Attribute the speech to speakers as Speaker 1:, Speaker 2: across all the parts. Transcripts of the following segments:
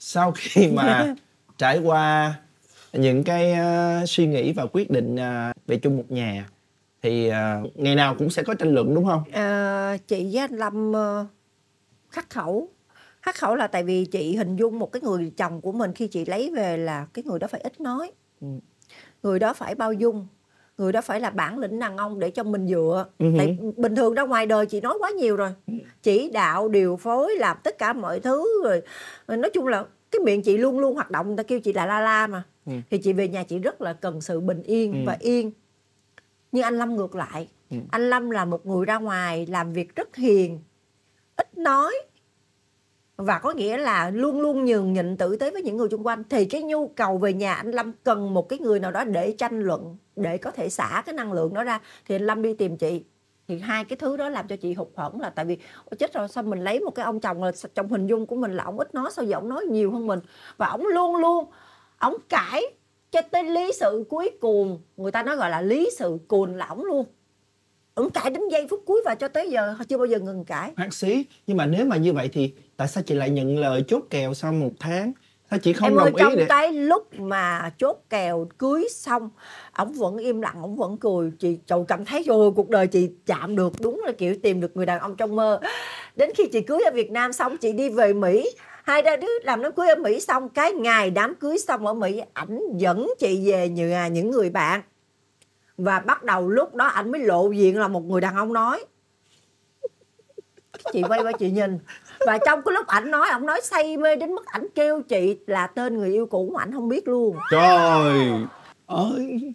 Speaker 1: sau khi mà trải qua những cái suy nghĩ và quyết định về chung một nhà thì ngày nào cũng sẽ có tranh luận đúng không?
Speaker 2: Chị với anh Lâm khắc khẩu. Khắc khẩu là tại vì chị hình dung một cái người chồng của mình khi chị lấy về là cái người đó phải ít nói, người đó phải bao dung, người đó phải là bản lĩnh đàn ông để cho mình dựa. Tại bình thường ra ngoài đời chị nói quá nhiều rồi, chỉ đạo điều phối làm tất cả mọi thứ rồi nói chung là cái miệng chị luôn luôn hoạt động, người ta kêu chị là la la mà. Thì chị về nhà chị rất là cần sự bình yên và yên. Nhưng anh Lâm ngược lại, anh Lâm là một người ra ngoài làm việc rất hiền, ít nói, và có nghĩa là luôn luôn nhường nhịn tử tế với những người xung quanh. Thì cái nhu cầu về nhà anh Lâm cần một cái người nào đó để tranh luận, để có thể xả cái năng lượng đó ra. Thì anh Lâm đi tìm chị. Thì hai cái thứ đó làm cho chị hụt hẫng, là tại vì chết rồi, sao mình lấy một cái ông chồng là trong hình dung của mình là ông ít nói, sao giờ ông nói nhiều hơn mình. Và ông luôn luôn ông cãi cho tới lý sự cuối cùng, người ta nói gọi là lý sự cuồng là ổng luôn. Ông cãi đến giây phút cuối và cho tới giờ chưa bao giờ ngừng cãi.
Speaker 1: Bác sĩ, nhưng mà nếu mà như vậy thì tại sao chị lại nhận lời chốt kèo sau 1 tháng? Sao chị không đồng ý
Speaker 2: trong cái lúc mà chốt kèo cưới xong, ổng vẫn im lặng, ổng vẫn cười. Chị cảm thấy rồi cuộc đời chị chạm được, đúng là kiểu tìm được người đàn ông trong mơ. Đến khi chị cưới ở Việt Nam xong, chị đi về Mỹ, hai đứa làm đám cưới ở Mỹ xong, cái ngày đám cưới xong ở Mỹ, ảnh dẫn chị về nhà những người bạn. Và bắt đầu lúc đó ảnh mới lộ diện là một người đàn ông nói. Chị quay qua chị nhìn, và trong cái lúc ảnh nói, ổng nói say mê đến mức ảnh kêu chị là tên người yêu cũ mà ảnh không biết luôn.
Speaker 1: Trời ơi,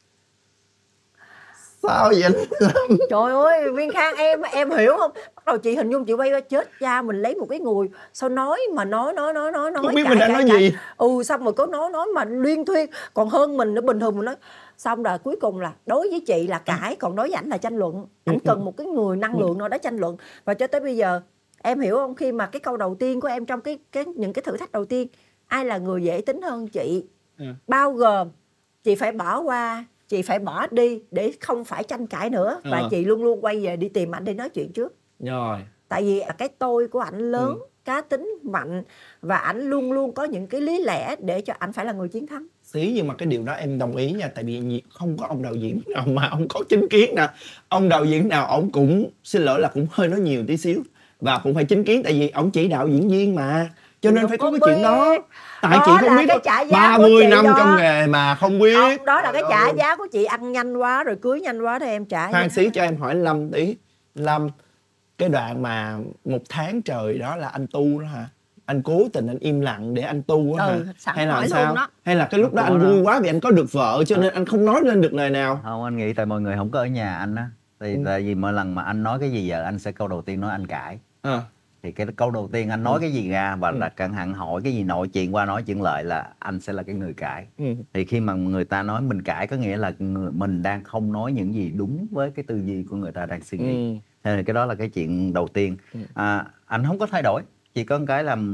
Speaker 1: sao vậy anh Lâm?
Speaker 2: Trời ơi Viên Khang, em hiểu không? Bắt đầu chị hình dung, chị quay qua chết cha, mình lấy một cái người sao nói mà nói
Speaker 1: Không biết mình đã nói gì.
Speaker 2: Xong rồi có nói mà liên thuyên, còn hơn mình nữa. Bình thường mình nói xong rồi cuối cùng là đối với chị là cãi, còn đối với ảnh là tranh luận. Ảnh cần một cái người năng lượng nào đó tranh luận. Và cho tới bây giờ em hiểu không, khi mà cái câu đầu tiên của em trong những cái thử thách đầu tiên, ai là người dễ tính hơn chị, bao gồm chị phải bỏ qua, chị phải bỏ đi để không phải tranh cãi nữa. Và chị luôn luôn quay về đi tìm ảnh để nói chuyện trước.
Speaker 1: Rồi.
Speaker 2: Tại vì cái tôi của ảnh lớn, cá tính mạnh, và ảnh luôn luôn có những cái lý lẽ để cho ảnh phải là người chiến thắng.
Speaker 1: Nhưng mà cái điều đó em đồng ý nha. Tại vì không có ông đạo diễn nào mà ông có chính kiến nè. Ông đạo diễn nào ông cũng, xin lỗi là cũng hơi nói nhiều tí xíu, và cũng phải chính kiến. Tại vì ông chỉ đạo diễn viên mà, cho nên phải có cái chuyện đó. Tại chị không biết đó, 30 năm trong nghề mà không biết.
Speaker 2: Đó là cái trả giá của chị, ăn nhanh quá rồi cưới nhanh quá đó em trả.
Speaker 1: Khoan xí, cho em hỏi Lâm tí. Lâm, cái đoạn mà 1 tháng trời đó là anh tu đó hả? Anh cố tình anh im lặng để anh tu á hả? Hay là sao? Hay là cái lúc đó anh vui quá vì anh có được vợ cho nên anh không nói lên được lời nào?
Speaker 3: Không, anh nghĩ tại mọi người không có ở nhà anh á. Tại vì mỗi lần mà anh nói cái gì vợ anh sẽ câu đầu tiên nói anh cãi. Thì cái câu đầu tiên anh nói cái gì ra và là chẳng hạn hỏi cái gì nội chuyện qua nói chuyện lại là anh sẽ là cái người cãi. Thì khi mà người ta nói mình cãi có nghĩa là mình đang không nói những gì đúng với cái tư duy của người ta đang suy nghĩ. Thế thì cái đó là cái chuyện đầu tiên. Anh không có thay đổi. Chỉ có cái là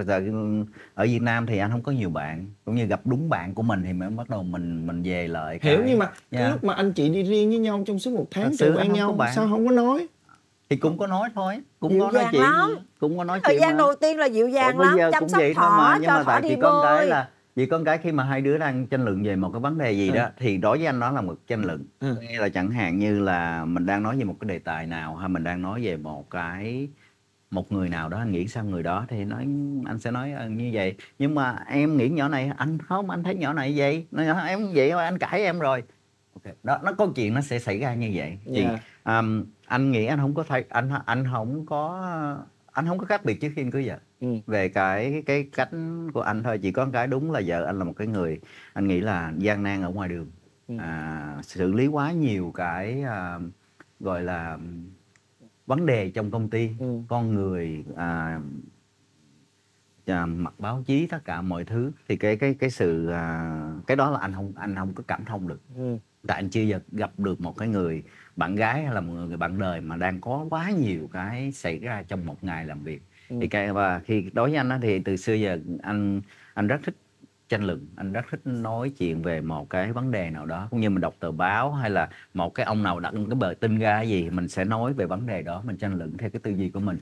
Speaker 3: ở Việt Nam thì anh không có nhiều bạn, cũng như gặp đúng bạn của mình thì mới bắt đầu mình về lại.
Speaker 1: Hiểu, nhưng mà cái lúc mà anh chị đi riêng với nhau trong suốt 1 tháng trời quen nhau, sao không có nói?
Speaker 3: Thì cũng có nói thôi, cũng
Speaker 2: dịu
Speaker 3: có nói chuyện
Speaker 2: lắm.
Speaker 3: Cũng có nói chuyện.
Speaker 2: Thời gian đầu tiên là dịu dàng lắm, chăm sóc thỏ, cho thỏ đi bơi.
Speaker 3: Chỉ có cái khi mà hai đứa đang tranh luận về một cái vấn đề gì đó thì đối với anh đó là một tranh luận. Nghĩa là chẳng hạn như là mình đang nói về một cái đề tài nào, hay mình đang nói về một người nào đó, anh nghĩ sao người đó thì anh sẽ nói như vậy. Nhưng mà em nghĩ nhỏ này, anh không, anh thấy nhỏ này vậy, em vậy anh cãi em rồi. Đó, nó có chuyện nó sẽ xảy ra như vậy. Anh nghĩ anh không có anh không có khác biệt trước khi anh cưới vợ. Về cái cách của anh thôi. Chỉ có cái đúng là vợ anh là một cái người anh nghĩ là gian nan ở ngoài đường, xử lý quá nhiều cái gọi là vấn đề trong công ty, con người, mặt báo chí, tất cả mọi thứ. Thì cái đó là anh không có cảm thông được. Tại anh chưa gặp được một cái người bạn gái hay là một người bạn đời mà đang có quá nhiều cái xảy ra trong một ngày làm việc. Và khi đối với anh đó, thì từ xưa giờ anh rất thích tranh luận, anh rất thích nói chuyện về một cái vấn đề nào đó, cũng như mình đọc tờ báo hay là một cái ông nào đặt cái bài tin ra gì mình sẽ nói về vấn đề đó, mình tranh luận theo cái tư duy của mình.